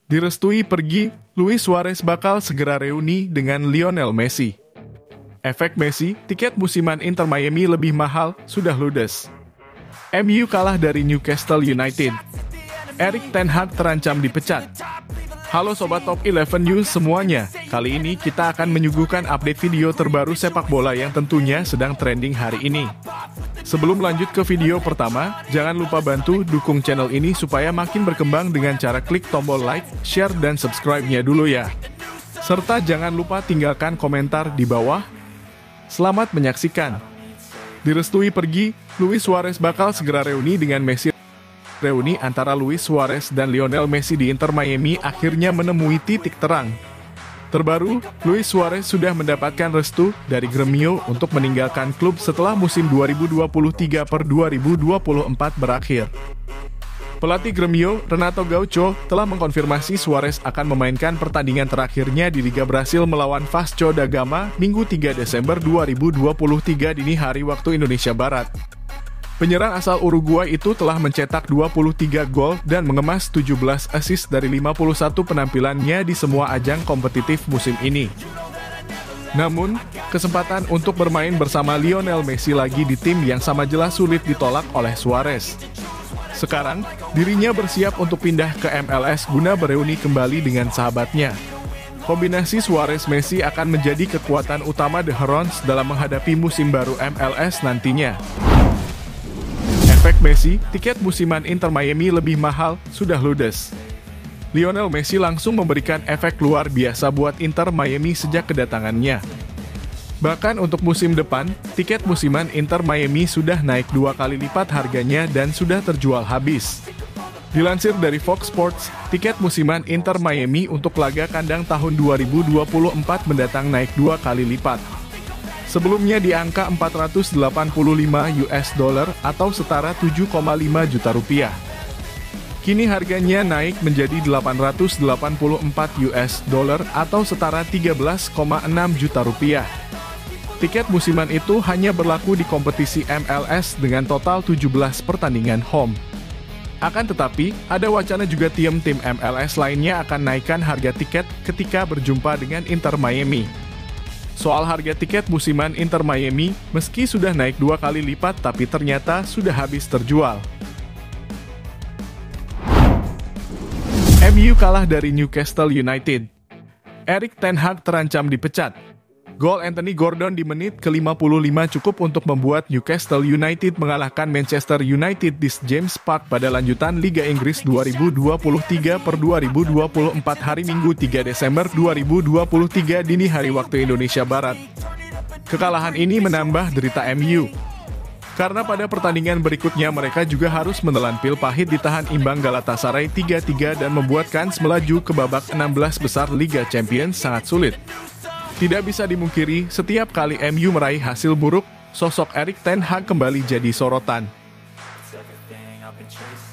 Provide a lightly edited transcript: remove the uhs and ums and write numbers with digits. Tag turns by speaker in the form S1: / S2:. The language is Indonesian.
S1: Direstui pergi, Luis Suarez bakal segera reuni dengan Lionel Messi. Efek Messi, tiket musiman Inter Miami lebih mahal, sudah ludes. MU kalah dari Newcastle United. Erik ten Hag terancam dipecat. Halo Sobat Top 11 News semuanya, kali ini kita akan menyuguhkan update video terbaru sepak bola yang tentunya sedang trending hari ini. Sebelum lanjut ke video pertama, jangan lupa bantu dukung channel ini supaya makin berkembang dengan cara klik tombol like, share, dan subscribe-nya dulu ya. Serta jangan lupa tinggalkan komentar di bawah. Selamat menyaksikan. Direstui pergi, Luis Suarez bakal segera reuni dengan Messi. Reuni antara Luis Suarez dan Lionel Messi di Inter Miami akhirnya menemui titik terang. Terbaru, Luis Suarez sudah mendapatkan restu dari Gremio untuk meninggalkan klub setelah musim 2023-2024 berakhir. Pelatih Gremio, Renato Gaucho, telah mengkonfirmasi Suarez akan memainkan pertandingan terakhirnya di Liga Brasil melawan Vasco da Gama Minggu 3 Desember 2023 dini hari waktu Indonesia Barat. Penyerang asal Uruguay itu telah mencetak 23 gol dan mengemas 17 assist dari 51 penampilannya di semua ajang kompetitif musim ini. Namun, kesempatan untuk bermain bersama Lionel Messi lagi di tim yang sama jelas sulit ditolak oleh Suarez. Sekarang, dirinya bersiap untuk pindah ke MLS guna bereuni kembali dengan sahabatnya. Kombinasi Suarez-Messi akan menjadi kekuatan utama The Herons dalam menghadapi musim baru MLS nantinya. Efek Messi, tiket musiman Inter Miami lebih mahal, sudah ludes. Lionel Messi langsung memberikan efek luar biasa buat Inter Miami sejak kedatangannya. Bahkan untuk musim depan, tiket musiman Inter Miami sudah naik 2 kali lipat harganya dan sudah terjual habis. Dilansir dari Fox Sports, tiket musiman Inter Miami untuk laga kandang tahun 2024 mendatang naik 2 kali lipat. Sebelumnya di angka 485 US dollar atau setara 7,5 juta rupiah. Kini harganya naik menjadi 884 US dollar atau setara 13,6 juta rupiah. Tiket musiman itu hanya berlaku di kompetisi MLS dengan total 17 pertandingan home. Akan tetapi, ada wacana juga tim-tim MLS lainnya akan naikkan harga tiket ketika berjumpa dengan Inter Miami. Soal harga tiket musiman Inter Miami, meski sudah naik 2 kali lipat tapi ternyata sudah habis terjual. MU kalah dari Newcastle United. Erik ten Hag terancam dipecat. Gol Anthony Gordon di menit ke-55 cukup untuk membuat Newcastle United mengalahkan Manchester United di James Park pada lanjutan Liga Inggris 2023-2024 hari Minggu 3 Desember 2023 dini hari waktu Indonesia Barat. Kekalahan ini menambah derita MU. Karena pada pertandingan berikutnya mereka juga harus menelan pil pahit ditahan imbang Galatasaray 3-3 dan membuat kans melaju ke babak 16 besar Liga Champions sangat sulit. Tidak bisa dimungkiri, setiap kali MU meraih hasil buruk, sosok Erik ten Hag kembali jadi sorotan.